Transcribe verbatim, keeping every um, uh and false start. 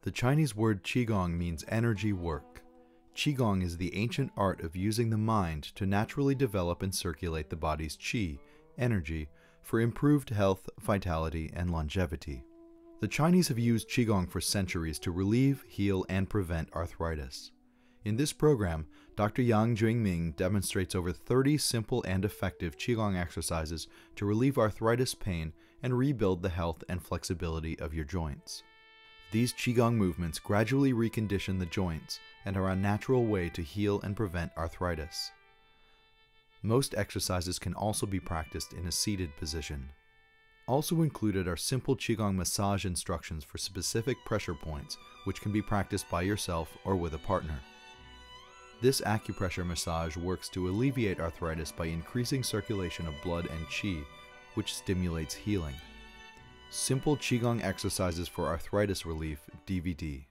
The Chinese word Qigong means energy work. Qigong is the ancient art of using the mind to naturally develop and circulate the body's qi, energy, for improved health, vitality, and longevity. The Chinese have used Qigong for centuries to relieve, heal, and prevent arthritis. In this program, Doctor Yang Jwing-Ming demonstrates over thirty simple and effective Qigong exercises to relieve arthritis pain and rebuild the health and flexibility of your joints. These Qigong movements gradually recondition the joints and are a natural way to heal and prevent arthritis. Most exercises can also be practiced in a seated position. Also included are simple Qigong massage instructions for specific pressure points, which can be practiced by yourself or with a partner. This acupressure massage works to alleviate arthritis by increasing circulation of blood and qi, which stimulates healing. Simple Qigong exercises for arthritis relief D V D.